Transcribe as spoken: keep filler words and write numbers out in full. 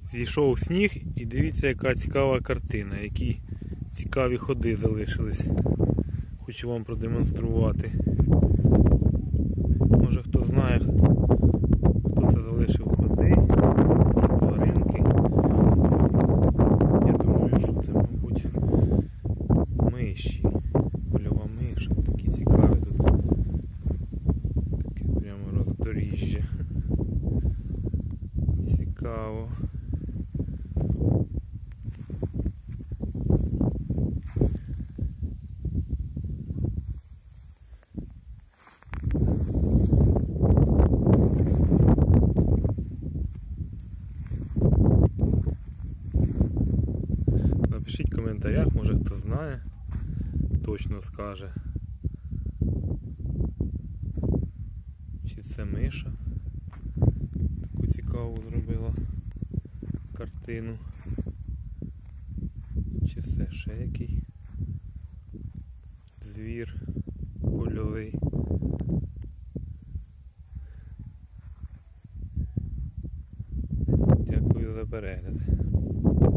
Зійшов сніг і дивіться, яка цікава картина, які цікаві ходи залишились. Хочу вам продемонструвати. Може хто знає, хто це залишив ходи і тваринки. Я думаю, що це, мабуть, миші. Польова миша. Такі цікаві тут. Таке прямо роздоріжжя. Цікаво. Напишіть в коментарях, може хто знає, точно скаже, чи це миша таку цікаву зробила картину, чи це ще який звір польовий. Дякую за перегляд.